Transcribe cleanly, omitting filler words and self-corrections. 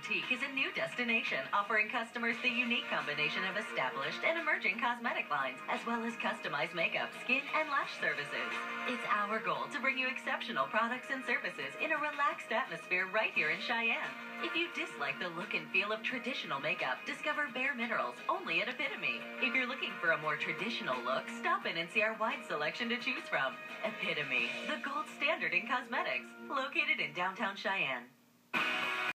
Boutique is a new destination offering customers the unique combination of established and emerging cosmetic lines, as well as customized makeup, skin, and lash services. It's our goal to bring you exceptional products and services in a relaxed atmosphere right here in Cheyenne. If you dislike the look and feel of traditional makeup, discover Bare Minerals only at Epitome. If you're looking for a more traditional look, stop in and see our wide selection to choose from. Epitome, the gold standard in cosmetics, located in downtown Cheyenne.